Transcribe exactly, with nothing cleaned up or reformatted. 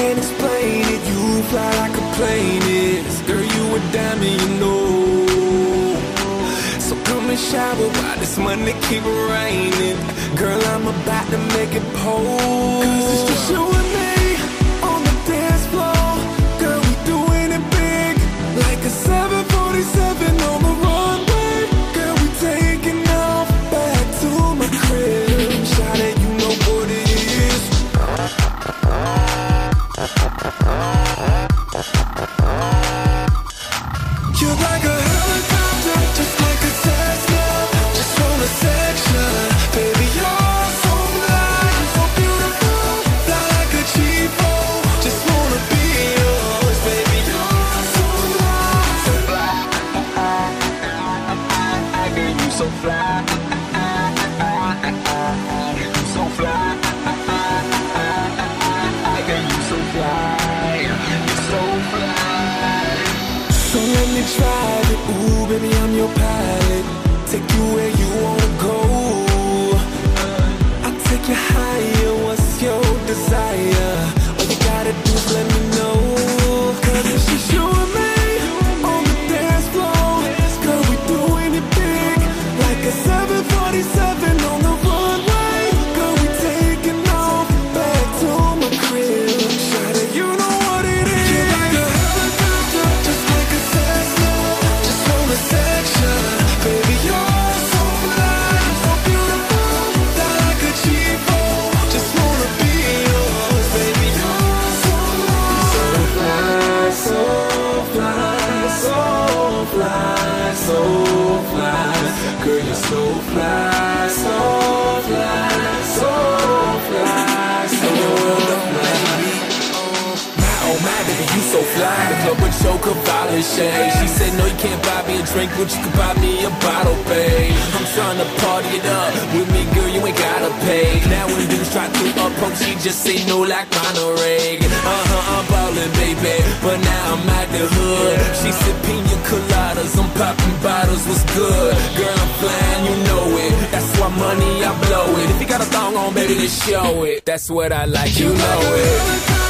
can't explain it. You fly like a plane is. Girl, you a diamond, you know. So come and shower while this money keep raining. Girl, I'm about to make it pour. Cause it's just you and me on the dance floor. Girl, we doing it big, like a seven forty-seven on the runway. Girl, we taking off back to my crib. Shout it, you know what it is. You're like a helicopter, just like a Cessna, just wanna section. Baby, you're so fly, so beautiful, fly like a cheapo. Just wanna be yours, baby, you're so fly, so fly. Girl, you so fly, you so fly. Girl, you so fly, you so fly. So let me drive it, ooh, baby, I'm your pilot. Take you where you wanna go. I'll take you higher, what's your desire? All you gotta do is let me know. Cause it's just you and me on the dance floor. Girl, we doing it big, like a seven forty-seven on the runway. Girl, we taking off back to my crib. Shout it, you know what it is. You're like a helicopter, just like a Cessna, just wanna section. Baby, you're so fly, so beautiful, fly like a cheapo. Just wanna be yours, baby, you're so fly, so fly, so fly, so fly. Girl, you're so fly, so fly, so fly, so fly. My oh my, baby, you so fly. The club with choker, violet shade. She said, no, you can't buy me a drink, but you can buy me a bottle, babe. I'm trying to party it up with me, girl, you ain't gotta pay. Now when dudes try to approach, she just say no like Ronald Reagan. Uh-huh, I'm ballin', baby, but now I'm at the hood. She said pina coladas, I'm popping bottles, what's good? Girl, I'm flying, you know it. That's why money, I blow it. If you got a thong on, baby, then show it. That's what I like, you know it.